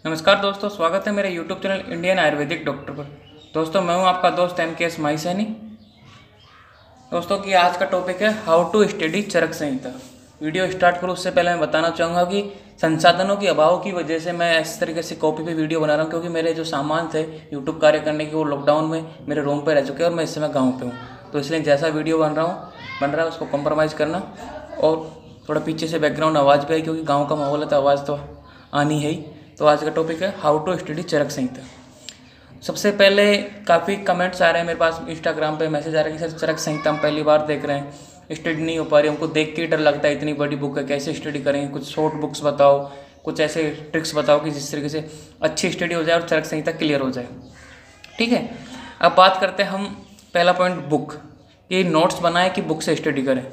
नमस्कार दोस्तों, स्वागत है मेरे YouTube channel Indian Ayurvedic doctor पर। दोस्तों मैं हूं आपका दोस्त MKS माई सैनी। दोस्तों की आज का टॉपिक है how to study Charak Samhita. Video start करूं उससे पहले मैं बताना चाहूँगा कि संसाधनों के अभाव की वजह से मैं इस तरीके से कॉपी पे वीडियो बना रहा हूँ, क्योंकि मेरे जो सामान थे यूट्यूब कार्य करने के वो लॉकडाउन में मेरे रूम पर रह चुके हैं और मैं इस समय गाँव पे हूँ। तो इसलिए जैसा वीडियो बन रहा है उसको कॉम्प्रोमाइज़ करना। और थोड़ा पीछे से बैकग्राउंड आवाज़ भी आई, क्योंकि गाँव का माहौल है तो आवाज़ तो आनी है ही। तो आज का टॉपिक है how to study Charak Samhita. सबसे पहले काफ़ी कमेंट्स आ रहे हैं मेरे पास, इंस्टाग्राम पे मैसेज आ रहा है कि सर चरक संहिता हम पहली बार देख रहे हैं, स्टडी नहीं हो पा रही, हमको देख के ही डर लगता है, इतनी बड़ी बुक है कैसे स्टडी करेंगे, कुछ शॉर्ट बुक्स बताओ, कुछ ऐसे ट्रिक्स बताओ कि जिस तरीके से अच्छी स्टडी हो जाए और चरक संहिता क्लियर हो जाए। ठीक है, अब बात करते हैं हम पहला पॉइंट बुक, ये नोट्स बनाए कि बुक से स्टडी करें,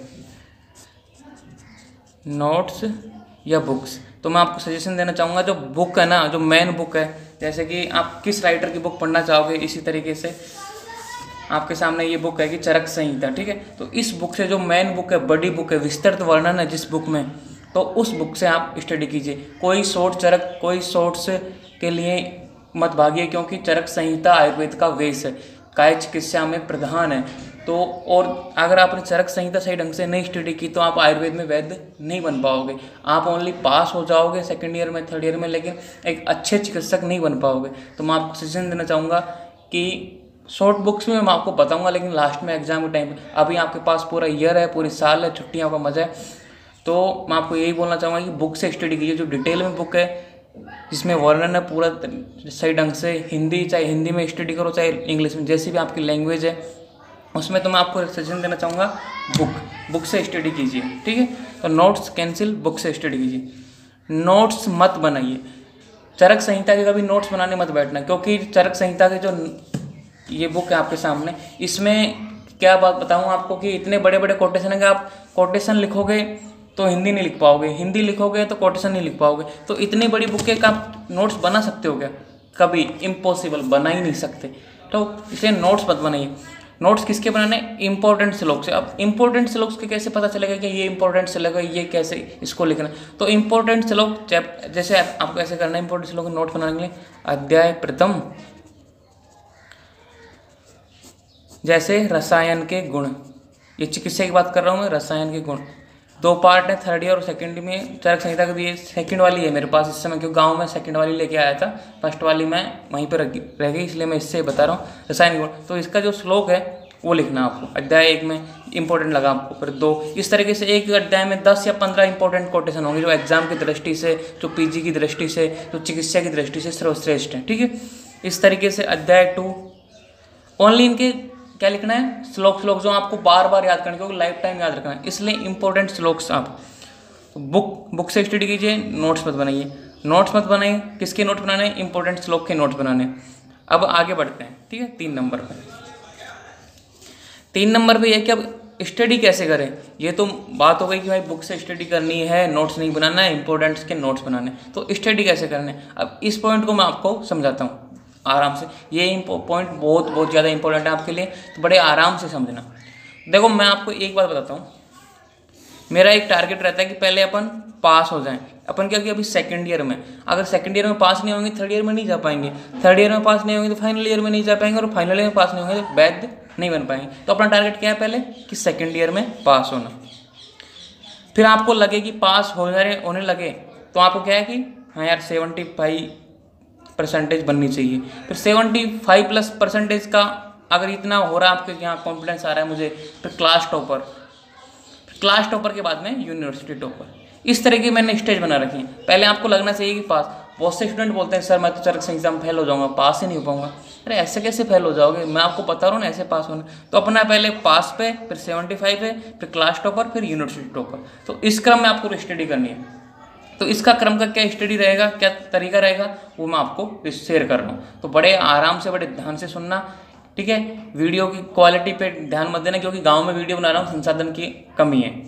नोट्स या बुक्स। तो मैं आपको सजेशन देना चाहूँगा, जो बुक है ना, जो मेन बुक है, जैसे कि आप किस राइटर की बुक पढ़ना चाहोगे, इसी तरीके से आपके सामने ये बुक है कि चरक संहिता। ठीक है, तो इस बुक से जो मेन बुक है, बड़ी बुक है, विस्तृत वर्णन है जिस बुक में, तो उस बुक से आप स्टडी कीजिए। कोई शॉर्ट्स के लिए मत भागिए, क्योंकि चरक संहिता आयुर्वेद का वेश है, काय चिकित्सा में प्रधान है। तो और अगर आपने चरक संहिता सही ढंग से नहीं स्टडी की तो आप आयुर्वेद में वैद्य नहीं बन पाओगे। आप ओनली पास हो जाओगे सेकंड ईयर में, थर्ड ईयर में, लेकिन एक अच्छे चिकित्सक नहीं बन पाओगे। तो मैं आपको सजेशन देना चाहूँगा कि शॉर्ट बुक्स में मैं आपको बताऊँगा, लेकिन लास्ट में एग्जाम के टाइम पे, अभी आपके पास पूरा ईयर है, पूरी साल है, छुट्टियों का मजा है, तो मैं आपको यही बोलना चाहूँगा कि बुक से स्टडी कीजिए। जो डिटेल में बुक है, जिसमें वर्णन है पूरा सही ढंग से, चाहे हिंदी में स्टडी करो, चाहे इंग्लिश में, जैसी भी आपकी लैंग्वेज है उसमें, तो मैं आपको सजेशन देना चाहूँगा बुक से स्टडी कीजिए। ठीक है, तो नोट्स कैंसिल, बुक से स्टडी कीजिए। नोट्स मत बनाइए, चरक संहिता के कभी नोट्स बनाने मत बैठना, क्योंकि चरक संहिता के जो ये बुक है आपके सामने, इसमें क्या बात बताऊँ आपको कि इतने बड़े बड़े कोटेशन है कि आप कोटेशन लिखोगे तो हिंदी नहीं लिख पाओगे, हिंदी लिखोगे तो कोटेशन नहीं लिख पाओगे। तो इतनी बड़ी बुक है कि आप नोट्स बना सकते हो क्या? कभी इम्पॉसिबल, बना ही नहीं सकते। तो इसलिए नोट्स मत बनाइए। नोट्स किसके बनाने? इंपॉर्टेंट श्लोक से। अब इंपॉर्टेंट श्लोक के कैसे पता चलेगा कि ये इंपॉर्टेंट श्लोक है, ये कैसे इसको लिखना? तो इंपॉर्टेंट श्लोक जैसे आपको ऐसे करना है, इंपॉर्टेंट श्लोक नोट बनाने के लिए, अध्याय प्रथम, जैसे रसायन के गुण, ये चिकित्सा की बात कर रहा हूँ मैं, रसायन के गुण। 2 पार्ट है, थर्ड ईयर और सेकंड में चरक संहिता का भी। ये सेकंड वाली है मेरे पास इस समय, क्योंकि गांव में सेकंड वाली लेके आया था, फर्स्ट वाली मैं वहीं पर रह गई, इसलिए मैं इससे बता रहा हूँ रसायन गुण। तो इसका जो श्लोक है वो लिखना आपको। अध्याय 1 में इंपॉर्टेंट लगा आपको, फिर 2, इस तरीके से एक अध्याय में 10 या 15 इंपॉर्टेंट कोटेशन होंगे, जो एग्जाम की दृष्टि से, जो PG की दृष्टि से, जो चिकित्सा की दृष्टि से सर्वश्रेष्ठ है। ठीक है, इस तरीके से अध्याय 2 ओनली इनके क्या लिखना है? श्लोक जो आपको बार बार याद करना, क्योंकि लाइफ टाइम याद रखना है, इसलिए इंपॉर्टेंट श्लोक्स आप तो बुक से स्टडी कीजिए। नोट्स मत बनाइए। किसके नोट बनाने? इंपॉर्टेंट श्लोक के नोट्स बनाने। अब आगे बढ़ते हैं। ठीक है, 3 नंबर पर 3 नंबर पे यह कि अब स्टडी कैसे करें। ये तो बात हो गई कि भाई बुक से स्टडी करनी है, नोट्स नहीं बनाना है, इंपॉर्टेंट्स के नोट्स बनाने। तो स्टडी कैसे करने, अब इस पॉइंट को मैं आपको समझाता हूँ आराम से। ये पॉइंट बहुत ज़्यादा इंपॉर्टेंट है आपके लिए, तो बड़े आराम से समझना। देखो मैं आपको एक बात बताता हूँ, मेरा एक टारगेट रहता है कि पहले अपन पास हो जाएं। अपन क्या अभी सेकंड ईयर में, अगर सेकंड ईयर में पास नहीं होंगे, थर्ड ईयर में नहीं जा पाएंगे, थर्ड ईयर में पास नहीं होंगे तो फाइनल ईयर में नहीं जा पाएंगे, और फाइनल ईयर में पास नहीं होंगे तो वैद्य नहीं बन पाएंगे। तो अपना टारगेट क्या है पहले कि सेकेंड ईयर में पास होना। फिर आपको लगे कि पास होने लगे तो आपको क्या है कि हाँ यार 75% बननी चाहिए। फिर 75+% का अगर इतना हो रहा है आपके यहाँ कॉन्फिडेंस आ रहा है मुझे, फिर क्लास टॉपर के बाद में यूनिवर्सिटी टॉपर। इस तरह की मैंने स्टेज बना रखी है। पहले आपको लगना चाहिए कि पास। बहुत से स्टूडेंट बोलते हैं सर मैं तो चरक संहिता में फेल हो जाऊंगा, पास ही नहीं हो पाऊंगा। अरे ऐसे कैसे फेल हो जाओगे, मैं आपको बता रहा हूँ ना ऐसे पास होना। तो अपना पहले पास पे, फिर 75 पे, फिर क्लास टॉपर, फिर यूनिवर्सिटी टॉपर। तो इस क्रम में आपको स्टडी करनी है। तो इसका क्रम का क्या स्टडी रहेगा, क्या तरीका रहेगा, वो मैं आपको शेयर कर रहा हूँ। तो बड़े आराम से, बड़े ध्यान से सुनना। ठीक है, वीडियो की क्वालिटी पे ध्यान मत देना, क्योंकि गांव में वीडियो बना रहा हूँ, संसाधन की कमी है।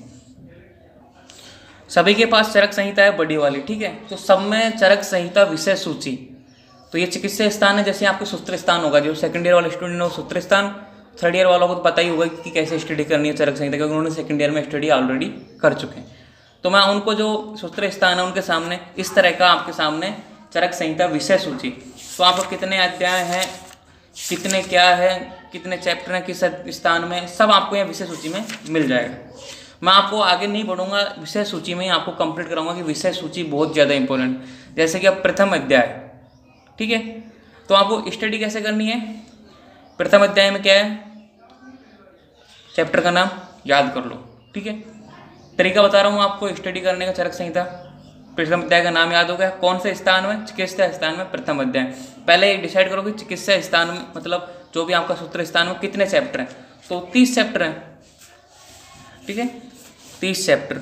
सभी के पास चरक संहिता है बड़ी वाली। ठीक है, तो सब में चरक संहिता विषय सूची। तो ये चिकित्सा स्थान है, जैसे आपके सूत्र स्थान होगा। जो सेकंड ईयर वाले स्टूडेंट है वो सूत्र स्थान, थर्ड ईयर वालों को तो पता ही होगा कि कैसे स्टडी करनी है चरक संहिता, क्योंकि उन्होंने सेकंड ईयर में स्टडी ऑलरेडी कर चुके हैं। तो मैं उनको जो सूत्र स्थान है उनके सामने इस तरह का आपके सामने चरक संहिता विषय सूची। तो आपको कितने अध्याय हैं, कितने क्या है, कितने चैप्टर हैं, किस स्थान में, सब आपको यहाँ विषय सूची में मिल जाएगा। मैं आपको आगे नहीं बढ़ूंगा, विषय सूची में ही आपको कंप्लीट कराऊंगा कि विषय सूची बहुत ज़्यादा इंपॉर्टेंट। जैसे कि अब प्रथम अध्याय, ठीक है, तो आपको स्टडी कैसे करनी है। प्रथम अध्याय में क्या है, चैप्टर का नाम याद कर लो, ठीक है। तरीका बता रहा हूँ आपको स्टडी करने का चरक संहिता। प्रथम अध्याय का नाम याद हो गया, कौन से स्थान में, चिकित्सा स्थान में प्रथम अध्याय। पहले डिसाइड करो कि चिकित्सा स्थान में मतलब जो भी आपका सूत्र स्थान में कितने चैप्टर हैं, तो 30 चैप्टर हैं, ठीक है, 30 चैप्टर।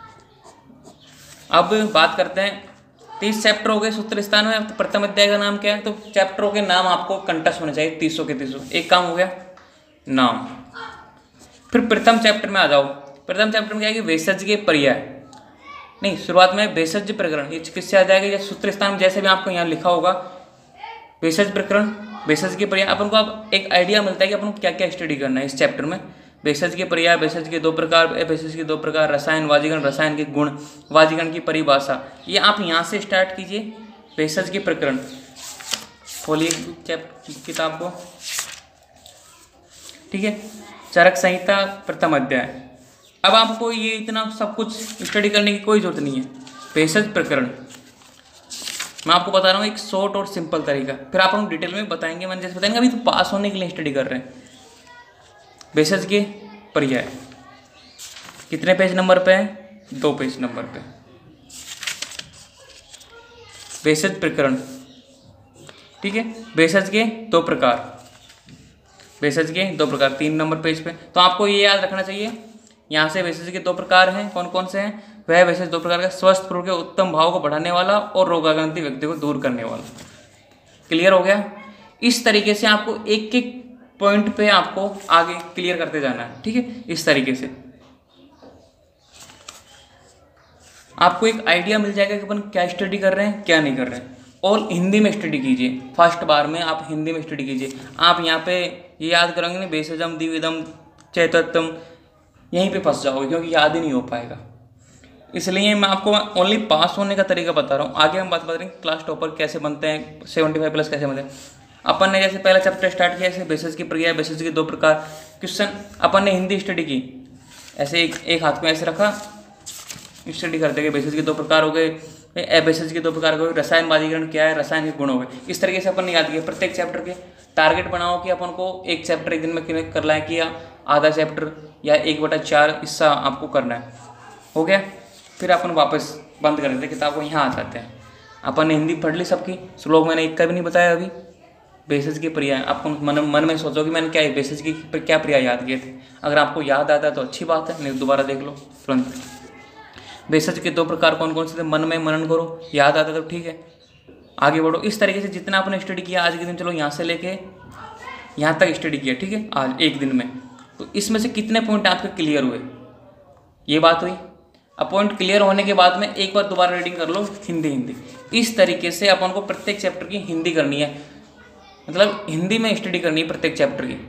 अब बात करते हैं, 30 चैप्टर हो गए सूत्र स्थान में। तो प्रथम अध्याय का नाम क्या है, तो चैप्टरों के नाम आपको कंठस्थ होने चाहिए 300 के 300। एक काम हो गया नाम। फिर प्रथम चैप्टर में आ जाओ। प्रथम चैप्टर में क्या है कि भेषज के पर्याय, नहीं शुरुआत में भेषज प्रकरण, ये चिकित्सा आ जाएगा या सूत्र स्थान जैसे भी आपको यहाँ लिखा होगा, भेषज प्रकरण, भेषज के पर्याय। अपन को अब एक आइडिया मिलता है कि अपन को क्या क्या स्टडी करना है इस चैप्टर में। भेषज के पर्याय, भेषज के 2 प्रकार, भेषज के 2 प्रकार, रसायन वाजीकरण, रसायन के गुण, वाजीकरण की परिभाषा, ये आप यहाँ से स्टार्ट कीजिए। भेषज के प्रकरण खोलिए किताब को, ठीक है, चरक संहिता प्रथम अध्याय। अब आपको ये इतना सब कुछ स्टडी करने की कोई जरूरत नहीं है। भेषज प्रकरण मैं आपको बता रहा हूँ एक शॉर्ट और सिंपल तरीका, फिर आप हम डिटेल में बताएंगे। मैंने जैसे बताएंगे अभी तो पास होने के लिए स्टडी कर रहे हैं। भेषज के पर्याय कितने पेज नंबर पे है, 2 पेज नंबर पे। भेषज प्रकरण, ठीक है, भेषज के 2 प्रकार, भेषज के 2 प्रकार 3 नंबर पेज पे। तो आपको ये याद रखना चाहिए, यहाँ से भेषज के 2 प्रकार हैं, कौन कौन से हैं, वह भेषज 2 प्रकार का स्वस्थ पूर्व के उत्तम भाव को बढ़ाने वाला और रोगाक्रांति व्यक्ति को दूर करने वाला। क्लियर हो गया। इस तरीके से आपको एक एक पॉइंट पे आपको आगे क्लियर करते जाना है, ठीक है। इस तरीके से आपको एक आइडिया मिल जाएगा कि अपन क्या स्टडी कर रहे हैं, क्या नहीं कर रहे हैं। और हिंदी में स्टडी कीजिए, फर्स्ट बार में आप हिंदी में स्टडी कीजिए। आप यहाँ पे ये याद करेंगे ना, भेषजम द्विविधम चैतत्यम, यहीं पे फंस जाओगे क्योंकि याद ही नहीं हो पाएगा। इसलिए मैं आपको ओनली पास होने का तरीका बता रहा हूँ। आगे हम बात करेंगे क्लास टॉपर कैसे बनते हैं, 75+ कैसे बनते हैं। अपन ने जैसे पहला चैप्टर स्टार्ट किया, ऐसे भेषज की प्रक्रिया, भेषज के 2 प्रकार क्वेश्चन। अपन ने हिंदी स्टडी की, ऐसे एक हाथ में ऐसे रखा, स्टडी करते गए। भेषज के 2 प्रकार हो गए, भेषज के 2 प्रकार हो गए, रसायन वाजीकरण क्या है, रसायन के गुण हो गए। इस तरीके से अपन ने याद किया। प्रत्येक चैप्टर के टारगेट बनाओ कि अपन को एक चैप्टर एक दिन में क्लियर करना है, कि या आधा चैप्टर या 1/4 हिस्सा आपको करना है। हो गया। फिर अपन वापस बंद कर देते किताब को, यहाँ आ जाते हैं। अपन ने हिंदी पढ़ ली सबकी, श्लोक मैंने एक का भी नहीं बताया अभी। भेषज की पर्याय आपको मन में सोचो कि मैंने क्या भेषज की क्या पर्याय याद किए थे। अगर आपको याद आता है तो अच्छी बात है, नहीं दोबारा देख लो तुरंत। भेषज के 2 प्रकार कौन कौन से थे, मन में मनन करो, याद आता तो ठीक है, आगे बढ़ो। इस तरीके से जितना आपने स्टडी किया आज के दिन, चलो यहाँ से लेके यहाँ तक स्टडी किया, ठीक है, आज एक दिन में, तो इसमें से कितने पॉइंट आपके क्लियर हुए, ये बात हुई। अब पॉइंट क्लियर होने के बाद में एक बार दोबारा रीडिंग कर लो हिंदी। इस तरीके से अपन को प्रत्येक चैप्टर की हिंदी करनी है, मतलब हिंदी में स्टडी करनी है प्रत्येक चैप्टर की।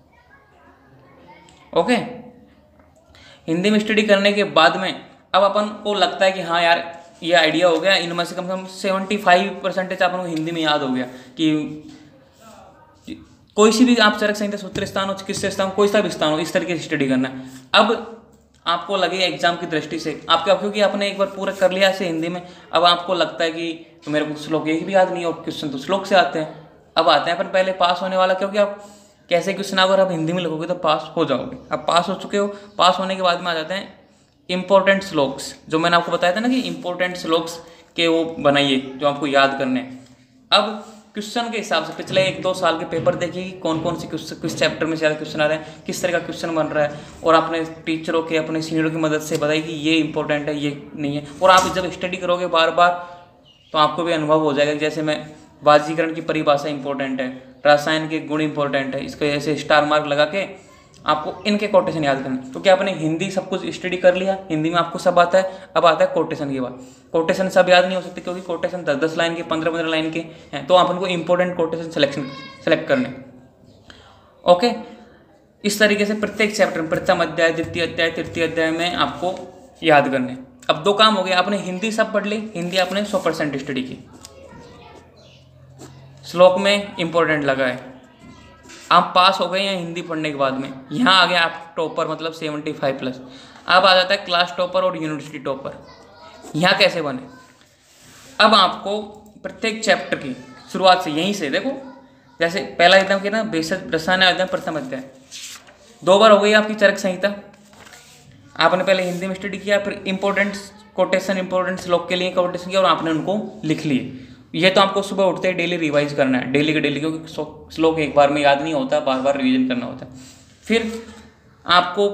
ओके, हिंदी में स्टडी करने के बाद में अब अपन को लगता है कि हाँ यार ये आइडिया हो गया, इनमें से कम 75% अपन को हिंदी में याद हो गया कि कोई सी भी आप चरक संहिता, सूत्र स्थान हो, चिकित्सा स्थान, कोई सा भी स्थान हो, इस तरीके से स्टडी करना है। अब आपको लगेगा एग्जाम की दृष्टि से आपका, क्योंकि आपने एक बार पूरा कर लिया ऐसे हिंदी में, अब आपको लगता है कि तो मेरे को श्लोक एक भी याद नहीं है और क्वेश्चन तो श्लोक से आते हैं। अब आते हैं अपन पहले पास होने वाला, क्योंकि आप कैसे क्वेश्चन अगर आप हिंदी में लिखोगे तो पास हो जाओगे। अब पास हो चुके हो, पास होने के बाद में आ जाते हैं इंपॉर्टेंट श्लोक्स, जो मैंने आपको बताया था ना कि इंपॉर्टेंट श्लोक्स के वो बनाइए जो आपको याद करने हैं। अब क्वेश्चन के हिसाब से पिछले 1-2 साल के पेपर देखिए कि कौन कौन से किस चैप्टर में ज़्यादा क्वेश्चन आ रहे हैं, किस तरह का क्वेश्चन बन रहा है, और अपने टीचरों के, अपने सीनियरों की मदद से बताइए कि ये इंपॉर्टेंट है, ये नहीं है। और आप जब स्टडी करोगे बार बार तो आपको भी अनुभव हो जाएगा। जैसे मैं वाजीकरण की परिभाषा इंपॉर्टेंट है, रसायन के गुण इंपॉर्टेंट है, इसको ऐसे स्टार मार्क लगा के आपको इनके कोटेशन याद करने। तो क्या आपने हिंदी सब कुछ स्टडी कर लिया, हिंदी में आपको सब आता है, अब आता है कोटेशन की बात। कोटेशन सब याद नहीं हो सकते क्योंकि कोटेशन 10-10 लाइन के, 15-15 लाइन के हैं, तो अपन को इंपॉर्टेंट कोटेशन सेलेक्ट करने। ओके, इस तरीके से प्रत्येक चैप्टर, प्रथम अध्याय, द्वितीय अध्याय, तृतीय अध्याय में आपको याद करने। अब 2 काम हो गए, आपने हिंदी सब पढ़ ली, हिंदी आपने 100% स्टडी की, श्लोक में इम्पोर्टेंट लगा है। आप पास हो गए या हिंदी पढ़ने के बाद में, यहाँ आ गया आप टॉपर मतलब 75+। अब आ जाता है क्लास टॉपर और यूनिवर्सिटी टॉपर। यहाँ कैसे बने? अब आपको प्रत्येक चैप्टर की शुरुआत से यहीं से देखो, जैसे पहला एकदम कि ना बेसिक रसायन अध्ययन प्रथम अध्याय 2 बार हो गई आपकी चरक संहिता। आपने पहले हिंदी में स्टडी किया, फिर इंपॉर्टेंट कोटेशन इंपॉर्टेंट श्लोक के लिए कोटेशन किया और आपने उनको लिख लिए। ये तो आपको सुबह उठते ही डेली रिवाइज करना है, डेली के डेली, क्योंकि श्लोक एक बार में याद नहीं होता, बार बार रिवीजन करना होता है। फिर आपको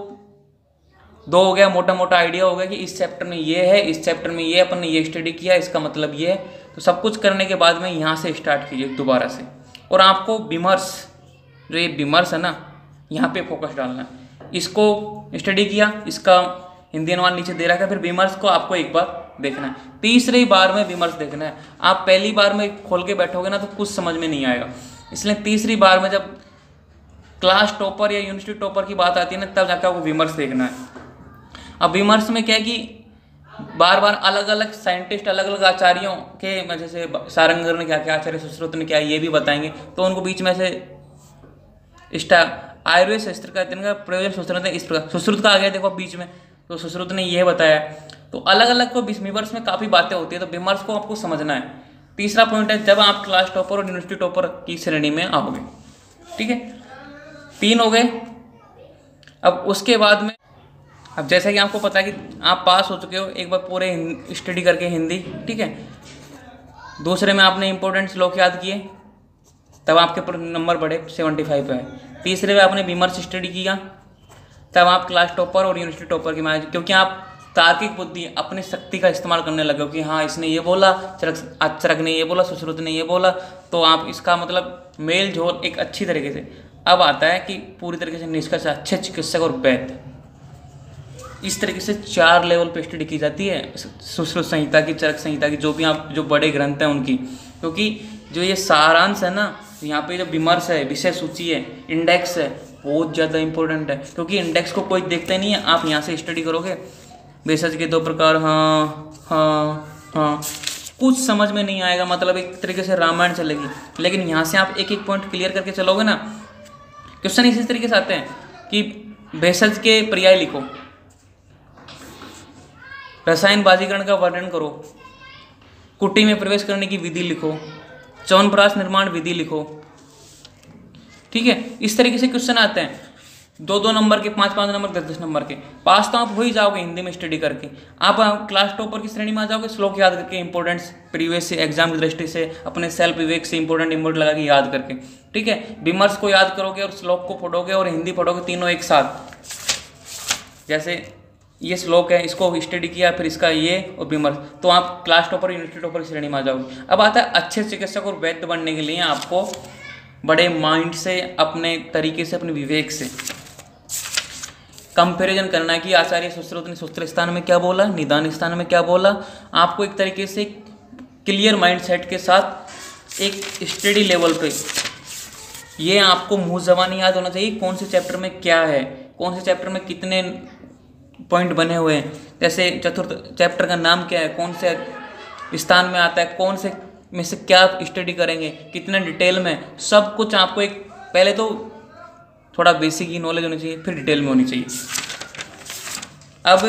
2 हो गया, मोटा मोटा आइडिया हो गया कि इस चैप्टर में ये है, इस चैप्टर में ये अपन ने ये स्टडी किया, इसका मतलब ये है। तो सब कुछ करने के बाद में यहाँ से स्टार्ट कीजिए दोबारा से, और आपको विमर्श, जो ये विमर्श है ना, यहाँ पे फोकस डालना है। इसको स्टडी किया, इसका हिंदी अनुवाद नीचे दे रखा है, फिर विमर्श को आपको एक बार देखना है, तीसरी बार में विमर्श देखना है। आप पहली बार में खोल के बैठोगे ना तो कुछ समझ में नहीं आएगा, इसलिए तीसरी बार में जब क्लास टॉपर या यूनिवर्सिटी टॉपर की बात आती है ना, तब जाकर आपको विमर्श देखना है। अब विमर्श में क्या है कि बार बार अलग अलग साइंटिस्ट, अलग अलग आचार्यों के, जैसे सारंगर ने क्या किया, आचार्य सुश्रुत ने क्या, ये भी बताएंगे। तो उनको बीच में से आयुर्वेद शास्त्र का प्रयोजन सुश्रुत ने इस प्रकार, सुश्रुत का आ गया देखो बीच में, तो सुश्रुत ने यह बताया। तो अलग अलग को विमर्श में काफ़ी बातें होती है, तो विमर्श को आपको समझना है। तीसरा पॉइंट है जब आप क्लास टॉपर और यूनिवर्सिटी टॉपर की श्रेणी में आओगे, ठीक है। 3 हो गए। अब उसके बाद में, अब जैसा कि आपको पता है कि आप पास हो चुके हो एक बार पूरे स्टडी करके हिंदी, ठीक है। दूसरे में आपने इंपॉर्टेंट श्लोक याद किए, तब आपके नंबर बढ़े 75 पे है। तीसरे में आपने विमर्श स्टडी किया, तब आप क्लास टॉपर और यूनिवर्सिटी टॉपर की मांग, क्योंकि आप तार्किक बुद्धि, अपनी शक्ति का इस्तेमाल करने लगे कि हाँ इसने ये बोला, चरक ने ये बोला, सुश्रुत ने ये बोला, तो आप इसका मतलब मेल जोल एक अच्छी तरीके से। अब आता है कि पूरी तरीके से निष्कर्ष, अच्छे चिकित्सक और वैद्य, इस तरीके से 4 लेवल पे स्टडी की जाती है सुश्रुत संहिता की, चरक संहिता की, जो भी आप जो बड़े ग्रंथ हैं उनकी। क्योंकि जो ये सारांश है ना, यहाँ पे जो विमर्श है, विषय सूची है, इंडेक्स है, बहुत ज़्यादा इंपॉर्टेंट है। क्योंकि इंडेक्स को कोई देखते नहीं है, आप यहाँ से स्टडी करोगे, भेषज के 2 प्रकार, हाँ हाँ हाँ, कुछ समझ में नहीं आएगा, मतलब एक तरीके से रामायण चलेगी। लेकिन यहाँ से आप एक एक पॉइंट क्लियर करके चलोगे ना, क्वेश्चन इसी तरीके से आते हैं कि भेषज के पर्याय लिखो, रसायन बाजीकरण का वर्णन करो, कुटी में प्रवेश करने की विधि लिखो, च्यवनप्राश निर्माण विधि लिखो, ठीक है। इस तरीके से क्वेश्चन आते हैं, 2-2 नंबर के, 5-5 नंबर, 10-10 नंबर के। पास तो आप हो ही जाओगे हिंदी में स्टडी करके। आप क्लास टॉपर की श्रेणी में आ जाओगे, श्लोक याद करके, इंपॉर्टेंट्स प्रीवियस से एग्जाम की दृष्टि से अपने सेल्फ विवेक से इंपॉर्टेंट लगा के याद करके, ठीक है। विमर्श को याद करोगे और श्लोक को पढ़ोगे और हिंदी पढ़ोगे, तीनों एक साथ। जैसे ये श्लोक है, इसको स्टडी किया, फिर इसका ये और विमर्श, तो आप क्लास टॉपर यूनिवर्सिटी टॉपर की श्रेणी में आ जाओगे। अब आता है अच्छे चिकित्सक और वैद्य बनने के लिए आपको बड़े माइंड से, अपने तरीके से, अपने विवेक से कंपैरिजन करना है कि आचार्य सुश्रुत ने सूत्र स्थान में क्या बोला, निदान स्थान में क्या बोला। आपको एक तरीके से क्लियर माइंड सेट के साथ एक स्टडी लेवल पे ये आपको मुँह ज़बानी याद होना चाहिए, कौन से चैप्टर में क्या है, कौन से चैप्टर में कितने पॉइंट बने हुए हैं। जैसे चतुर्थ चैप्टर का नाम क्या है, कौन से स्थान में आता है, कौन से में से क्या स्टडी करेंगे, कितने डिटेल में, सब कुछ आपको एक पहले तो थोड़ा बेसिक ही नॉलेज होनी चाहिए, फिर डिटेल में होनी चाहिए। अब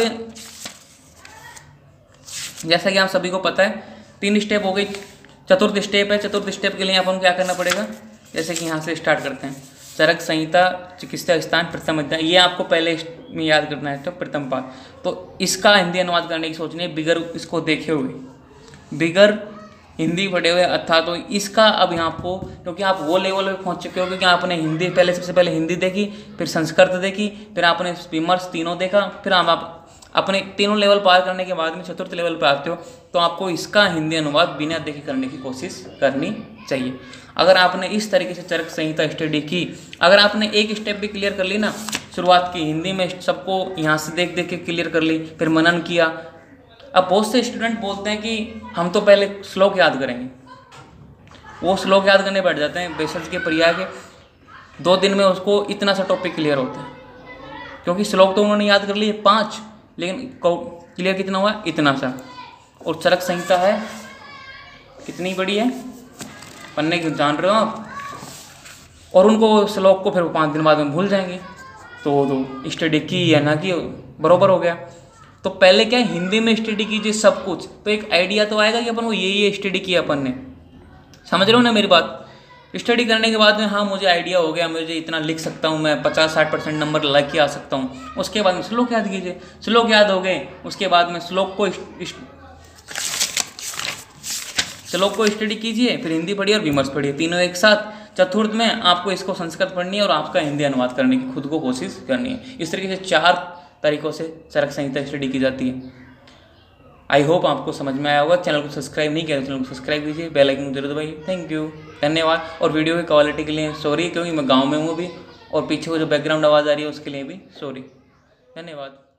जैसा कि आप सभी को पता है 3 स्टेप हो गई, चतुर्थ स्टेप है। चतुर्थ स्टेप के लिए अपन को क्या करना पड़ेगा, जैसे कि यहाँ से स्टार्ट करते हैं, चरक संहिता चिकित्सा स्थान प्रथम अध्याय, ये आपको पहले में याद करना है, तो प्रथम पाठ। तो इसका हिंदी अनुवाद करने की सोचनी है बिगर इसको देखे हुए, बिगर हिंदी पढ़े हुए, अर्थात तो इसका अब यहाँ आपको, क्योंकि आप वो लेवल पे पहुँच चुके हो, क्योंकि आपने हिंदी पहले, सबसे पहले हिंदी देखी, फिर संस्कृत देखी, फिर आपने विमर्श तीनों देखा, फिर आप अपने तीनों लेवल पार करने के बाद में चतुर्थ लेवल पर आते हो, तो आपको इसका हिंदी अनुवाद बिना देखे करने की कोशिश करनी चाहिए। अगर आपने इस तरीके से चरक संहिता स्टडी की, अगर आपने एक स्टेप भी क्लियर कर ली ना, शुरुआत की हिंदी में सबको यहाँ से देख देख के क्लियर कर ली, फिर मनन किया। अब बहुत से स्टूडेंट बोलते हैं कि हम तो पहले श्लोक याद करेंगे, वो श्लोक याद करने बैठ जाते हैं भेषज के पर्याय के, 2 दिन में उसको इतना सा टॉपिक क्लियर होता है, क्योंकि श्लोक तो उन्होंने याद कर लिए 5, लेकिन क्लियर कितना हुआ, इतना सा। और चरक संहिता है कितनी बड़ी है, पन्ने की जान रहे हो आप, और उनको श्लोक को फिर 5 दिन बाद में भूल जाएंगे। तो स्टडी की या ना की बराबर हो गया। तो पहले क्या है, हिंदी में स्टडी कीजिए सब कुछ, तो एक आइडिया तो आएगा कि अपन को ये स्टडी किया अपन ने। समझ रहे हो ना मेरी बात। स्टडी करने के बाद में हाँ मुझे आइडिया हो गया, मुझे इतना लिख सकता हूँ मैं, 50-60% नंबर ला के आ सकता हूँ। उसके बाद में श्लोक याद कीजिए, श्लोक याद हो गए, उसके बाद में श्लोक को स्टडी कीजिए, फिर हिंदी पढ़िए और विमर्श पढ़िए, तीनों एक साथ। चतुर्थ में आपको इसको संस्कृत पढ़नी है और आपका हिंदी अनुवाद करने की खुद को कोशिश करनी है। इस तरीके से 4 तरीकों से चरक संहिता स्टडी की जाती है। आई होप आपको समझ में आया होगा। चैनल को सब्सक्राइब नहीं किया तो चैनल को सब्सक्राइब कीजिए, बेल आइकन जरूर दबाइए। थैंक यू, धन्यवाद। और वीडियो की क्वालिटी के लिए सॉरी, क्योंकि मैं गाँव में हूँ अभी, और पीछे वो जो बैकग्राउंड आवाज़ आ रही है उसके लिए भी सॉरी। धन्यवाद।